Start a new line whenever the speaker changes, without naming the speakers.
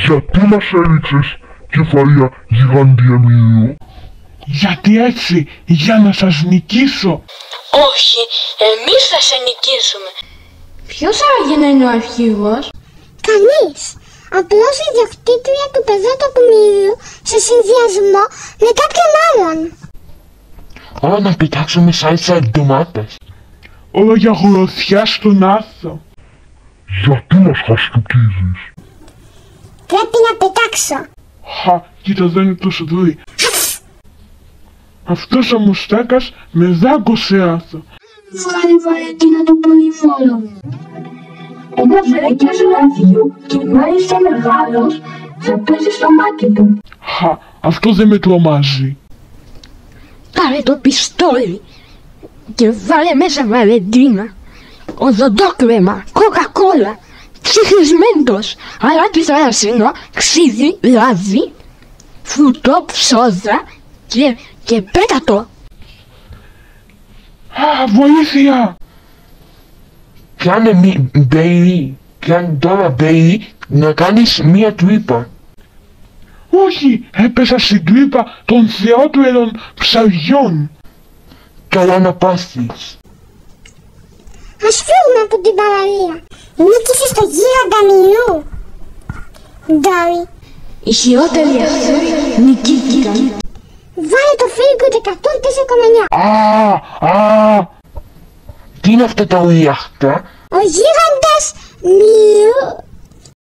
Γιατί μας έριξες, κεφαλιά γιγάντια Μήλο?
Γιατί έτσι, για να σας νικήσω.
Όχι, εμείς θα σε νικήσουμε.
Ποιος άραγε να είναι ο αρχηγός?
Κανείς. Απλώς η διοκτήτρια του πεζότοπου Μήλου σε συνδυασμό με κάποιον άλλον.
Όλα να πετάξουμε σάλτσα ντομάτας.
Όλα για γροθιά στον άθο.
Γιατί μας χαστούκίζεις?
Πρέπει να πετάξω.
Χα, κοίτα δεν είναι τόσο δούι. Αυτός ο μουστάκας με δάγκωσε άθο.
Βγάλε Βαλεντίνα το πολυβόλο μου. Ένα βρέκια ζωναδίου και μάλιστα μεγάλος θα πέσει στο μάτι του.
Χα, αυτό δεν με τρομάζει.
Πάρε το πιστόλι και βάλε μέσα Βαλεντίνα, οδοντόκρεμα, κοκακόλα, ψιχρισμένος, αλάτι θαλασσινό, ξύδι, λάδι, φρουτό, ψόδα και πέτα το.
Α, βοήθεια!
Πιάνε μπέι, πιάνε τώρα μπέι να κάνεις μία τρύπα.
Όχι, έπεσα στην τρύπα των θεότρελων ψαριών.
Καλά να πάθεις.
Ας φύγουμε από την παραλία. Νίκησες το γίγαντα Μήλου. Ντόρι,
Οι χειρότεροι εχθροί νικήθηκαν.
βάλε το Feelgood 104,9.
Τι είναι αυτά τα ουριάχτα?
Ο γίγαντας Μήλου